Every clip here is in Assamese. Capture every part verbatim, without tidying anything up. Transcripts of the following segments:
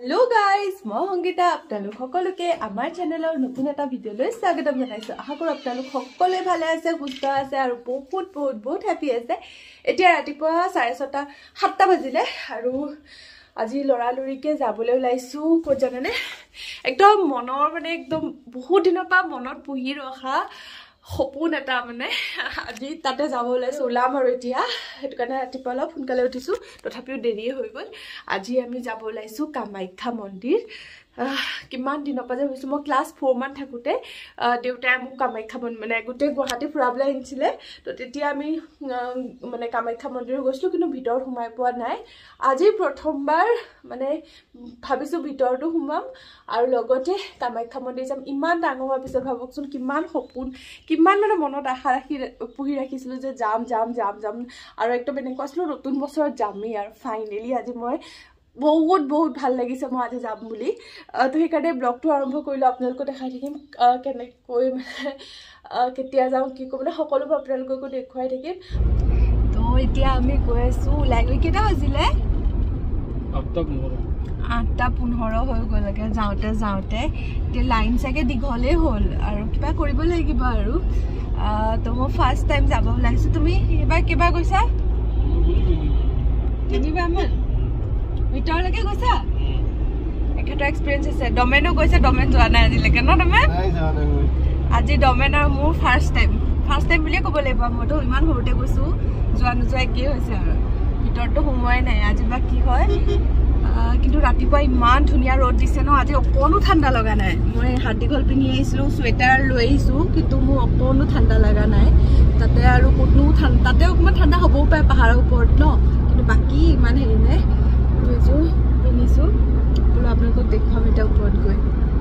Hello guys, মই সংগীতা আপোনালোক সকলোকে আমাৰ চেনেলৰ নতুন এটা ভিডিঅলৈ স্বাগতম জনাইছো। আশা কৰো আপোনালোক সকলোৱে ভালে আছে, সুস্থ আছে আৰু বহুত বহুত বহুত হ্যাপি আছে। এতিয়া ৰাতিপুৱা চাৰে ছটা সাতটা বাজিলে আৰু আজি লৰালৰিকে যাবলৈ ওলাইছো ক'ত জানেনে একদম মনৰ মানে একদম বহুত দিনৰ পৰা মনত পুহি ৰখা সপোন এটা মানে আজি তাতে যাব ওলাইছো ওলাম আৰু এতিয়া হেতু কাৰণে ৰাতিপুৱা অলপ সোনকালে উঠিছো তথাপিও দেৰি হৈ গ'ল আজি আমি যাব ওলাইছো কামাখ্যা মন্দিৰ কিমান দিনৰ পৰা হৈছো মই ক্লাছ four মান থাকোতে দেউতাই মোক কামাখ্যা মানে গুটে গুৱাহাটী ফুৰাবলৈ আনিছিলে তো তেতিয়া আমি মানে কামাখ্যা মন্দিৰ গৈছিলো কিন্তু ভিতৰ সোমাই পোৱা নাই আজি প্ৰথমবাৰ মানে ভাবিছো ভিতৰটো সোমাম আৰু লগতে কামাখ্যা মন্দিৰ যাম ইমান ডাঙৰ হোৱাৰ পিছত ভাবকচোন কিমান সপোন কিমান মানে মনত আশা ৰাখি পুহি ৰাখিছিলো যে যাম যাম যাম যাম আৰু একদম এনেকুৱা আছিল নতুন বছৰত যামেই আৰু ফাইনালি আজি মই বহুত বহুত ভাল লাগিছে মই আজি যাম বুলি তো সেইকাৰণে ব্লগটো আৰম্ভ কৰিলো আপোনালোকক দেখাই থাকিম কেনেকৈ কেতিয়া যাওঁ কি কম মানে সকলোবোৰ আপোনালোকক দেখুৱাই থাকিম তো এতিয়া আমি গৈ আছো ওলাই গৈ কেইটা বাজিলে আঠটা পোন্ধৰ হৈ গ'লগে যাওঁতে যাওঁতে এতিয়া লাইন চাগে দীঘলেই হ'ল আৰু কিবা কৰিব লাগিব আৰু তো মই ফাৰ্ষ্ট টাইম যাব ওলাইছো তুমি এবাৰ কিবা গৈছা তিনিবাৰ মান ভিতৰলৈকে গৈছা একটা এক্সপেৰিয়েন্স আছে ডমেনো গৈছে ডমেন যোৱা নাই আজিলৈকে ন ডমেন আজি ডমেন আৰু মোৰ ফাৰ্ষ্ট টাইম ফাৰ্ষ্ট টাইম বুলিয়ে ক'ব লাগিব মইতো ইমান সৰুতে গৈছো যোৱা নোযোৱা একেই হৈছে আৰু ভিতৰতো সোমোৱাই নাই আজি বা কি হয় কিন্তু ৰাতিপুৱা ইমান ধুনীয়া ৰ'দ দিছে ন আজি অকণো ঠাণ্ডা লগা নাই মই হাত দীঘল পিন্ধি আহিছিলো চুৱেটাৰ লৈ আহিছো কিন্তু মোৰ অকণো ঠাণ্ডা লগা নাই তাতে আৰু কোনো ঠাণ্ডা তাতে অকণমান ঠাণ্ডা হ'বও পাৰে পাহাৰৰ ওপৰত ন কিন্তু বাকী ইমান হেৰি নাই বুজিছো পিন্ধিছো বোলো আপোনালোকক দেখুৱাম এতিয়া ওপৰত গৈ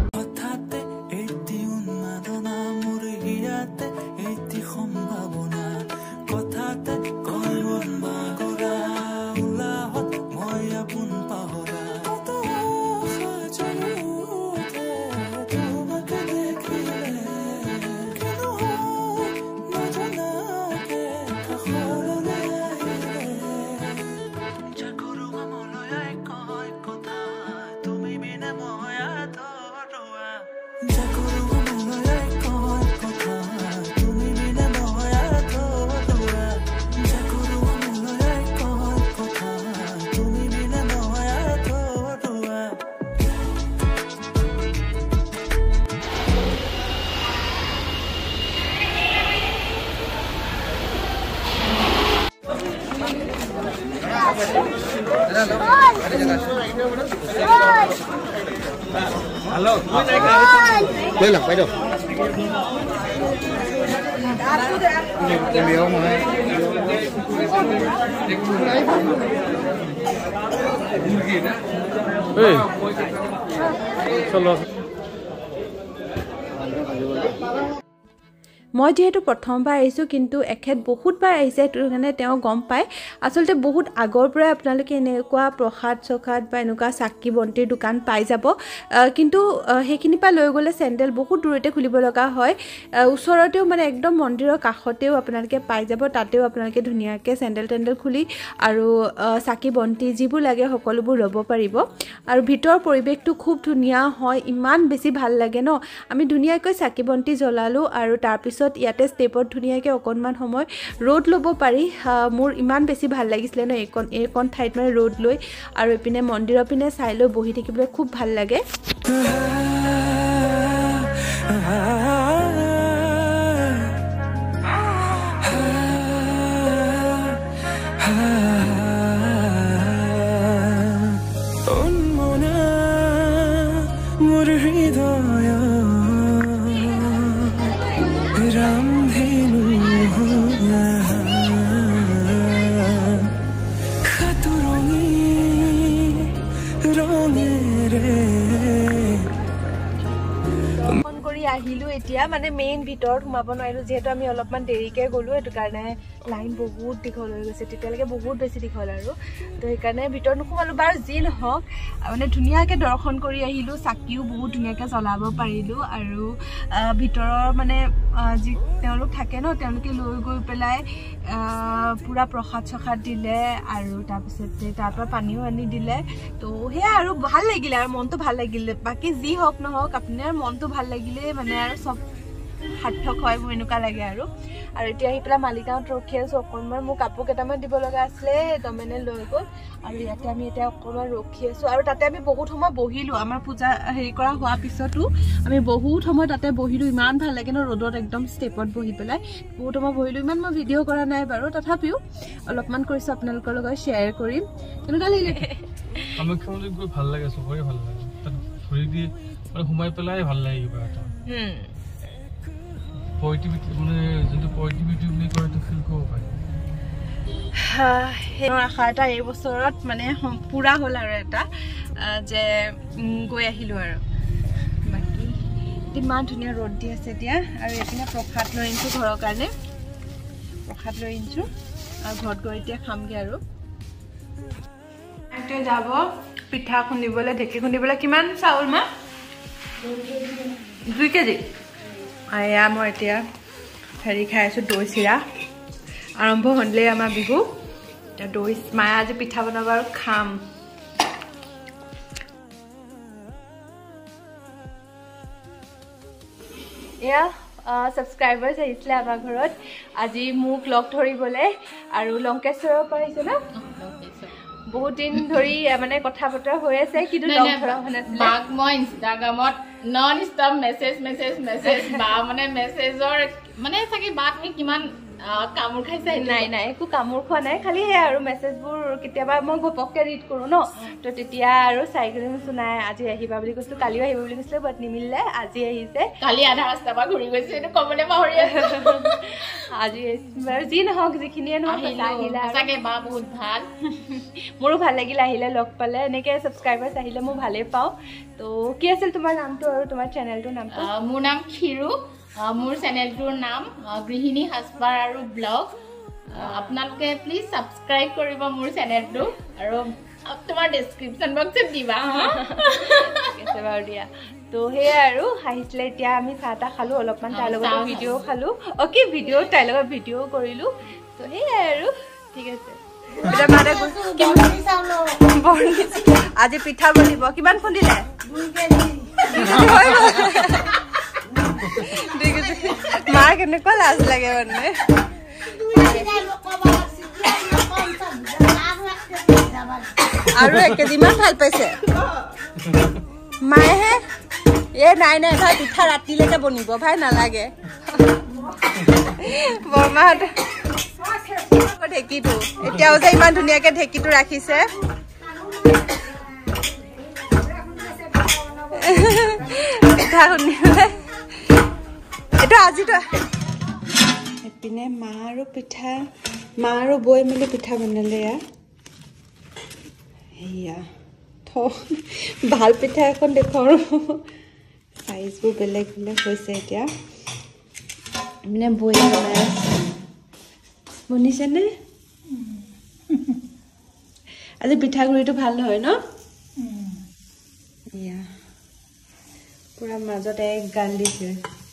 Halo, đây là quay được. Em biết không ấy? Ê, chalo. মই যেহেতু প্ৰথমবাৰ আহিছো কিন্তু এখেত বহুতবাৰ আহিছে তো কাৰণে তেওঁ গম পায় আসলতে বহুত আগৰ পৰা আপোনালোকে এনেকুৱা প্ৰসাদ সখাত বা এনেকুৱা চাকি বন্তিৰ দোকান পাই যাব কিন্তু হেখিনি পা লৈ গলে চেন্ডেল বহুত দূৰতে খুলিব লগা হয় ওচৰতেও মানে একদম মন্দিৰৰ কাষতেও আপোনালোকে পাই যাব তাতেও আপোনালোকে ধুনীয়াকৈ চেন্ডেল টেন্ডেল খুলি আৰু চাকি বন্তি যিবোৰ লাগে সকলোবোৰ ল'ব পাৰিব আৰু ভিতৰ পৰিৱেশটো খুব ধুনীয়া হয় ইমান বেছি ভাল লাগে ন আমি ধুনীয়াকৈ চাকি বন্তি জ্বলালো আৰু তাৰ পিছত ইয়াতে ষ্টেপত ধুনীয়াকৈ অকণমান সময় ৰ'দ ল'ব পাৰি মোৰ ইমান বেছি ভাল লাগিছিলে ন এইকণ এইকণ ঠাইত মানে ৰ'দ লৈ আৰু এপিনে মন্দিৰৰ পিনে চাই লৈ বহি থাকিবলৈ খুব ভাল লাগে আহিলো এতিয়া মানে মেইন ভিতৰত সোমাব নোৱাৰিলো যেহেতু আমি অলপমান দেৰিকে গ'লো এটো কাৰণে লাইন বহুত দীঘল হৈ গৈছে তেতিয়ালৈকে বহুত বেছি দীঘল আৰু তো সেইকাৰণে ভিতৰত নোসোমালো বাৰু যি নহওক মানে ধুনীয়াকৈ দৰ্শন কৰি আহিলো চাকিও বহুত ধুনীয়াকৈ জ্বলাব পাৰিলো আৰু ভিতৰৰ মানে যি তেওঁলোক থাকে ন তেওঁলোকে লৈ গৈ পেলাই পুৰা প্ৰসাদ চখাদ দিলে আৰু তাৰপিছতে তাৰ পৰা পানীও আনি দিলে তো সেয়া আৰু ভাল লাগিলে আৰু মনটো ভাল লাগিলে বাকি যি হওক নহওক আপোনাৰ মনটো ভাল লাগিলে মানে আৰু সব সাৰ্থক হয় মোৰ এনেকুৱা লাগে আৰু আৰু এতিয়া আহি পেলাই মালিগাঁৱত ৰখি আছো অকণমান মোৰ কাপোৰ কেইটামান দিব লগা আছিলে দমেনে লৈ গ'ল আৰু ইয়াতে আমি এতিয়া অকণমান ৰখি আছো আৰু তাতে আমি বহুত সময় বহিলো আমাৰ পূজা হেৰি কৰা হোৱাৰ পিছতো আমি বহুত সময় তাতে বহিলো ইমান ভাল লাগে ন ৰ'দত একদম ষ্টেপত বহি পেলাই বহুত সময় বহিলো ইমান মই ভিডিঅ' কৰা নাই বাৰু তথাপিও অলপমান কৰিছো আপোনালোকৰ লগত শ্বেয়াৰ কৰিম কেনেকুৱা লাগিলে কামাখ্যালৈ গৈ ভাল লাগে চবৰে ভাল লাগে তাত ঘূৰি দি মানে সোমাই পেলাই ভাল লাগে কিবা এটা পজিটিভিটি মানে যোনটো পজিটিভিটি বুলি কয় সেইটো ফিল কৰিব পাৰি মোৰ আশা এটা এই বছৰত মানে পুৰা হ'ল আৰু এটা যে গৈ আহিলো আৰু বাকী ইমান ধুনীয়া ৰ'দ দি আছে এতিয়া আৰু এইপিনে প্ৰসাদ লৈ আনিছো ঘৰৰ কাৰণে প্ৰসাদ লৈ আনিছো আৰু ঘৰত গৈ এতিয়া খামগে আৰু এতিয়া যাব পিঠা খুন্দিবলৈ ঢেঁকী খুন্দিবলৈ কিমান চাউল মা দুই কেজি এয়া মই এতিয়া হেৰি খাই আছোঁ দৈ চিৰা আৰম্ভ হ'লেই আমাৰ বিহু এতিয়া দৈ মায়ে আজি পিঠা বনাব আৰু খাম এয়া ছাবস্ক্ৰাইবাৰ্ছ আহিছিলে আমাৰ ঘৰত আজি মোক লগ ধৰিবলৈ আৰু লংকেশ্বৰৰ পৰা আহিছে ন বহুত দিন ধৰি মানে কথা বতৰা হৈ আছে কিন্তু লগ ধৰা হোৱা নাছিলে বাক মই ইনষ্টাগ্ৰামত non stop message message message বা মানে মেছেজৰ মানে চাগে বা তুমি কিমান কামোৰ খাইছে নাই নাই একো কামোৰ খোৱা নাই খালি সেয়া আৰু মেছেজবোৰ কেতিয়াবা মই ঘপককৈ ৰিড কৰোঁ ন তো তেতিয়া আৰু চাই কৰি কৈছোঁ নাই আজি আহিবা বুলি কৈছিলোঁ কালিও আহিব বুলি কৈছিলোঁ বাট নিমিলিলে আজি আহিছে কালি আধা ৰাস্তাৰ পৰা ঘূৰি গৈছে এইটো ক'বলৈ পাহৰি আছোঁ আজি বাৰু যি নহওক যিখিনিয়ে নহওক আহিলে চাগে বা বহুত ভাল মোৰো ভাল লাগিল আহিলে লগ পালে এনেকৈ ছাবস্ক্ৰাইবাৰ্ছ আহিলে মই ভালেই পাওঁ তো কি আছিল তোমাৰ নামটো আৰু তোমাৰ চেনেলটোৰ নামটো মোৰ নাম ক্ষীৰু মোৰ চেনেলটোৰ নাম গৃহিণী সাজপাৰ আৰু ব্লগ আপোনালোকে প্লিজ ছাবস্ক্ৰাইব কৰিব মোৰ চেনেলটো আৰু তোমাৰ ডেছক্ৰিপশ্যন বক্সত দিবা ঠিক আছে বাৰু দিয়া তো সেয়াই আৰু আহিছিলে এতিয়া আমি চাহ তাহ খালোঁ অলপমান তাৰ লগত ভিডিঅ' খালোঁ অ'কে ভিডিঅ' তাইৰ লগত ভিডিঅ' কৰিলোঁ তো সেয়াই আৰু ঠিক আছে আজি পিঠা বনিব কিমান খুন্দিলে মাৰ কেনেকুৱা লাজ লাগে মানে আৰু এক কেজিমান ভাল পাইছে মায়েহে এ নাই নাই ভাই পিঠা ৰাতিলৈকে বনিব ভাই নালাগে বৰমাহঁতে ঢেঁকীটো এতিয়াও যে ইমান ধুনীয়াকে ঢেঁকীটো ৰাখিছে পিঠা খুন্দিবলৈ এইটো আজিতো এপিনে মা আৰু পিঠা মা আৰু বৈ মেলি পিঠা বনালে এয়া সেয়া থ ভাল পিঠা এখন দেখুৱাওঁ চাইজবোৰ বেলেগ বেলেগ হৈছে এতিয়া মানে বৈ বনাই আছে বনিছেনে আজি পিঠাগুড়িটো ভাল নহয় ন এয়া পুৰা মাজতে এক গাল দিছে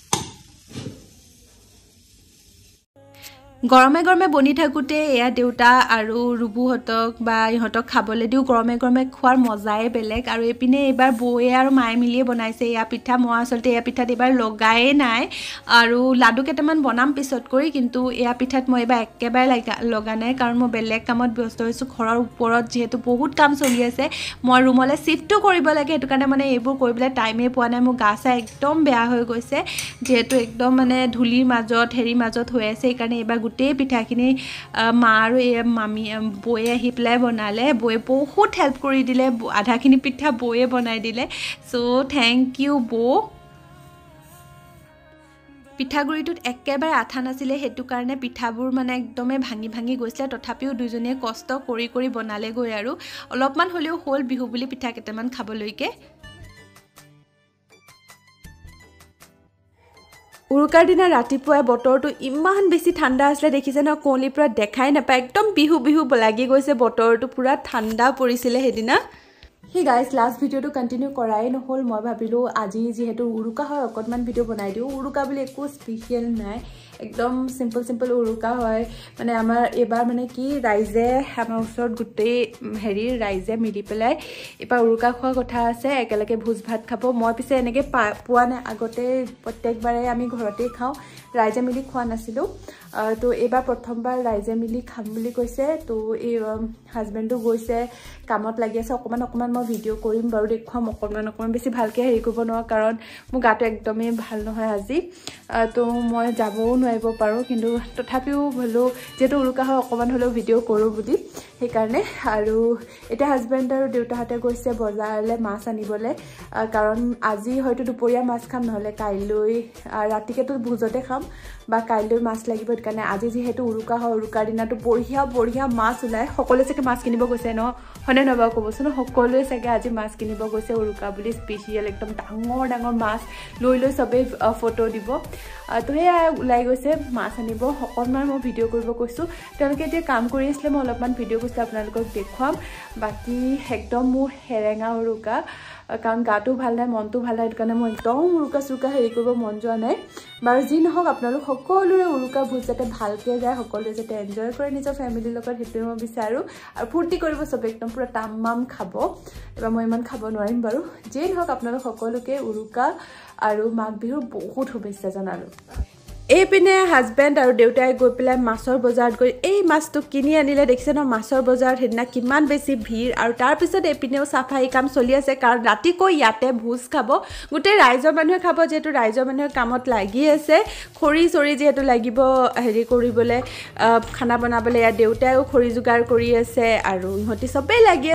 গৰমে গৰমে বনি থাকোঁতে এয়া দেউতা আৰু ৰুবুহঁতক বা ইহঁতক খাবলৈ দিওঁ গৰমে গৰমে খোৱাৰ মজাই বেলেগ আৰু এইপিনে এইবাৰ বৌয়ে আৰু মায়ে মিলিয়ে বনাইছে এয়া পিঠা মই আচলতে এয়া পিঠাত এইবাৰ লগাই নাই আৰু লাডু কেইটামান বনাম পিছত কৰি কিন্তু এয়া পিঠাত মই এইবাৰ একেবাৰে লগা লগা নাই কাৰণ মই বেলেগ কামত ব্যস্ত হৈছোঁ ঘৰৰ ওপৰত যিহেতু বহুত কাম চলি আছে মই ৰুমলৈ চিফ্টো কৰিব লাগে সেইটো কাৰণে মানে এইবোৰ কৰিবলৈ টাইমেই পোৱা নাই মোৰ গা চা একদম বেয়া হৈ গৈছে যিহেতু একদম মানে ধূলিৰ মাজত হেৰিৰ মাজত হৈ আছে সেইকাৰণে এইবাৰ গোটেই পিঠাখিনি মা আৰু এই মামী বৌয়ে আহি পেলাই বনালে বৌয়ে বহুত হেল্প কৰি দিলে আধাখিনি পিঠা বৌয়ে বনাই দিলে চ' থেংক ইউ বৌ পিঠাগুড়িটোত একেবাৰে আঠা নাছিলে সেইটো কাৰণে পিঠাবোৰ মানে একদমেই ভাঙি ভাঙি গৈছিলে তথাপিও দুজনীয়ে কষ্ট কৰি কৰি বনালেগৈ আৰু অলপমান হ'লেও হ'ল বিহু বুলি পিঠা কেইটামান খাবলৈকে উৰুকাৰ দিনা ৰাতিপুৱাই বতৰটো ইমান বেছি ঠাণ্ডা আছিলে দেখিছে ন কুঁৱলীৰ পৰা দেখাই নাপায় একদম বিহু বিহু লাগি গৈছে বতৰটো পুৰা ঠাণ্ডা পৰিছিলে সেইদিনা সেই গাইজ লাষ্ট ভিডিঅ'টো কণ্টিনিউ কৰাই নহ'ল মই ভাবিলোঁ আজি যিহেতু উৰুকা হয় অকণমান ভিডিঅ' বনাই দিওঁ উৰুকা বুলি একো স্পেচিয়েল নাই একদম সিম্পল সিম্পল উৰুকা হয় মানে আমাৰ এবাৰ মানে কি ৰাইজে আমাৰ ওচৰত গোটেই হেৰি ৰাইজে মিলি পেলাই এবাৰ উৰুকা খোৱা কথা আছে একেলগে ভোজ ভাত খাব মই পিছে এনেকৈ পোৱা নাই আগতে প্ৰত্যেকবাৰে আমি ঘৰতেই খাওঁ ৰাইজে মিলি খোৱা নাছিলোঁ তো এইবাৰ প্ৰথমবাৰ ৰাইজে মিলি খাম বুলি কৈছে তো এই হাজবেণ্ডো গৈছে কামত লাগি আছে অকণমান অকণমান মই ভিডিঅ' কৰিম বাৰু দেখুৱাম অকণমান অকণমান বেছি ভালকৈ হেৰি কৰিব নোৱাৰোঁ কাৰণ মোৰ গাটো একদমেই ভাল নহয় আজি তো মই যাবও নোৱাৰিব পাৰোঁ কিন্তু তথাপিও বোলো যিহেতু উৰুকা হয় অকণমান হ'লেও ভিডিঅ' কৰোঁ বুলি সেইকাৰণে আৰু এতিয়া হাজবেণ্ড আৰু দেউতাহঁতে গৈছে বজাৰলৈ মাছ আনিবলৈ কাৰণ আজি হয়তো দুপৰীয়া মাছ খাম নহ'লে কাইলৈ ৰাতিকেতো ভোজতে খাম বা কাইলৈ মাছ লাগিব সেইকাৰণে আজি যিহেতু উৰুকা হয় উৰুকাৰ দিনাটো বঢ়িয়া বঢ়িয়া মাছ ওলায় সকলোৱে চাগে মাছ কিনিব গৈছে ন হয়নে নহয় বাৰু ক'বচোন সকলোৱে চাগে আজি মাছ কিনিব গৈছে উৰুকা বুলি স্পেচিয়েল একদম ডাঙৰ ডাঙৰ মাছ লৈ লৈ চবেই ফটো দিব তো সেয়া ওলাই গৈছে মাছ আনিব অকণমান মই ভিডিঅ' কৰিব কৈছোঁ তেওঁলোকে এতিয়া কাম কৰি আছিলে মই অলপমান ভিডিঅ' কৈছোঁ আপোনালোকক দেখুৱাম বাকী একদম মোৰ হেৰেঙা উৰুকা কাৰণ গাটো ভাল নাই মনটো ভাল নাই সেইটো কাৰণে মই একদম উৰুকা চুৰুকা হেৰি কৰিব মন যোৱা নাই বাৰু যি নহওক আপোনালোক সকলোৰে উৰুকা ভোজ যাতে ভালকৈ যায় সকলোৱে যাতে এনজয় কৰে নিজৰ ফেমিলিৰ লগত সেইটোৱে মই বিচাৰোঁ আৰু ফূৰ্তি কৰিব চবে একদম পূৰা তামাম খাব এবাৰ মই ইমান খাব নোৱাৰিম বাৰু যিয়ে নহওক আপোনালোক সকলোকে উৰুকা আৰু মাঘ বিহুৰ বহুত শুভেচ্ছা জনালোঁ এইপিনে হাজবেণ্ড আৰু দেউতাই গৈ পেলাই মাছৰ বজাৰত গৈ এই মাছটো কিনি আনিলে দেখিছে ন মাছৰ বজাৰত সেইদিনা কিমান বেছি ভিৰ আৰু তাৰপিছত এইপিনেও চাফাই কাম চলি আছে কাৰণ ৰাতিকৈ ইয়াতে ভোজ খাব গোটেই ৰাইজৰ মানুহে খাব যিহেতু ৰাইজৰ মানুহে কামত লাগি আছে খৰি চৰি যিহেতু লাগিব হেৰি কৰিবলৈ খানা বনাবলৈ ইয়াত দেউতাইও খৰি যোগাৰ কৰি আছে আৰু ইহঁতি চবেই লাগি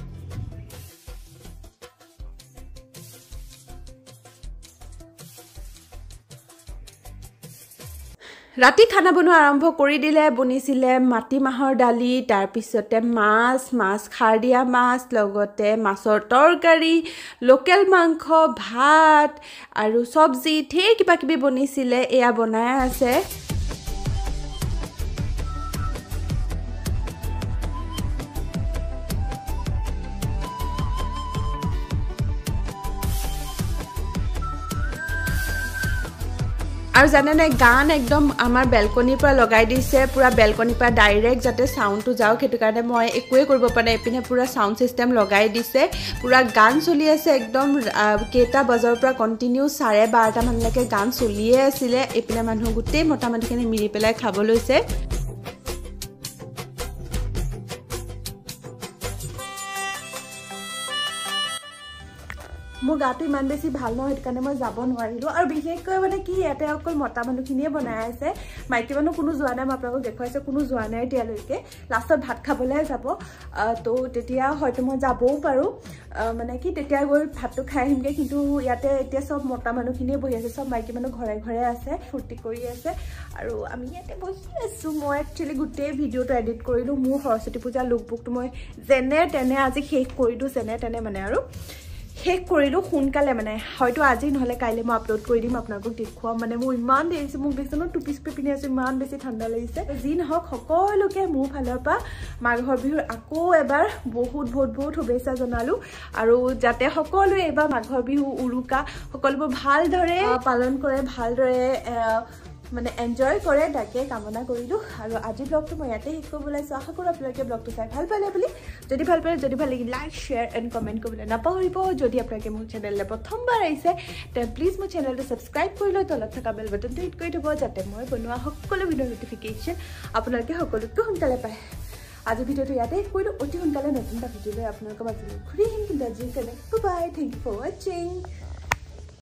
ৰাতি খানা বনোৱা আৰম্ভ কৰি দিলে বনিছিলে মাটিমাহৰ দালি তাৰপিছতে মাছ মাছ খাৰ দিয়া মাছ লগতে মাছৰ তৰকাৰী লোকেল মাংস ভাত আৰু চব্জি ঢেৰ কিবা কিবি বনিছিলে এয়া বনাই আছে আৰু জানে নাই গান একদম আমাৰ বেলকনিৰ পৰা লগাই দিছে পুৰা বেলকনিৰ পৰা ডাইৰেক্ট যাতে সাউণ্ডটো যাওক সেইটো কাৰণে মই একোৱে কৰিব পৰা নাই এপিনে পুৰা সাউণ্ড সিস্টেম লগাই দিছে পুৰা গান চলি আছে একদম কেইটা বজাৰ পৰা কণ্টিনিউ চাৰে বাৰটা মানলৈকে গান চলিয়ে আছিলে এপিনে মানুহ গোটেই মতা মানুহখিনি মিলি পেলাই খাব লৈছে মোৰ গাটো ইমান বেছি ভাল নহয় সেইটো কাৰণে মই যাব নোৱাৰিলোঁ আৰু বিশেষকৈ মানে কি ইয়াতে অকল মতা মানুহখিনিয়ে বনাই আছে মাইকী মানুহ কোনো যোৱা নাই মই আপোনালোকক দেখুৱাইছে কোনো যোৱা নাই এতিয়ালৈকে লাষ্টত ভাত খাবলৈহে যাব তো তেতিয়া হয়তো মই যাবও পাৰোঁ মানে কি তেতিয়া গৈ ভাতটো খাই আহিমগৈ কিন্তু ইয়াতে এতিয়া চব মতা মানুহখিনিয়ে বহি আছে চব মাইকী মানুহ ঘৰে ঘৰে আছে ফূৰ্তি কৰি আছে আৰু আমি ইয়াতে বহি আছোঁ মই একচুৱেলি গোটেই ভিডিঅ'টো এডিট কৰিলোঁ মোৰ সৰস্বতী পূজাৰ লুকবুকটো মই যেনে তেনে আজি শেষ কৰি দিওঁ যেনে তেনে মানে আৰু শেষ কৰিলোঁ সোনকালে মানে হয়তো আজি নহ'লে কাইলৈ মই আপলোড কৰি দিম আপোনালোকক দেখুৱাম মানে মোৰ ইমান দেৰি হৈছে মোক দেখিছে ন টুপি চুপি পিন্ধি আছোঁ ইমান বেছি ঠাণ্ডা লাগিছে যি নহওক সকলোকে মোৰ ফালৰ পৰা মাঘৰ বিহুৰ আকৌ এবাৰ বহুত বহুত বহুত শুভেচ্ছা জনালোঁ আৰু যাতে সকলোৱে এইবাৰ মাঘৰ বিহু উৰুকা সকলোবোৰ ভালদৰে পালন কৰে ভালদৰে মানে এনজয় কৰে তাকে কামনা কৰিলোঁ আৰু আজি ব্লগটো মই ইয়াতে শেষ কৰিব ওলাইছোঁ আশা কৰোঁ আপোনালোকে ব্লগটো চাই ভাল পালে বুলি যদি ভাল পালে যদি ভাল লাগি লাইক শ্বেয়াৰ এণ্ড কমেণ্ট কৰিবলৈ নাপাহৰিব যদি আপোনালোকে মোৰ চেনেললৈ প্ৰথমবাৰ আহিছে তে প্লিজ মোৰ চেনেলটো ছাবস্ক্ৰাইব কৰি লৈ তলত থকা বেল বাটনটো হিট কৰি থ'ব যাতে মই বনোৱা সকলো ভিডিঅ'ৰ নটিফিকেশ্যন আপোনালোকে সকলোতকৈ সোনকালে পায় আজি ভিডিঅ'টো ইয়াতে শেষ কৰিলোঁ অতি সোনকালে নতুন এটা ভিডিঅ' লৈ আপোনালোকৰ মাজলৈ ঘূৰি আহিম কিন্তু আজিৰ কাৰণে bye bye thank you for ৱাচিং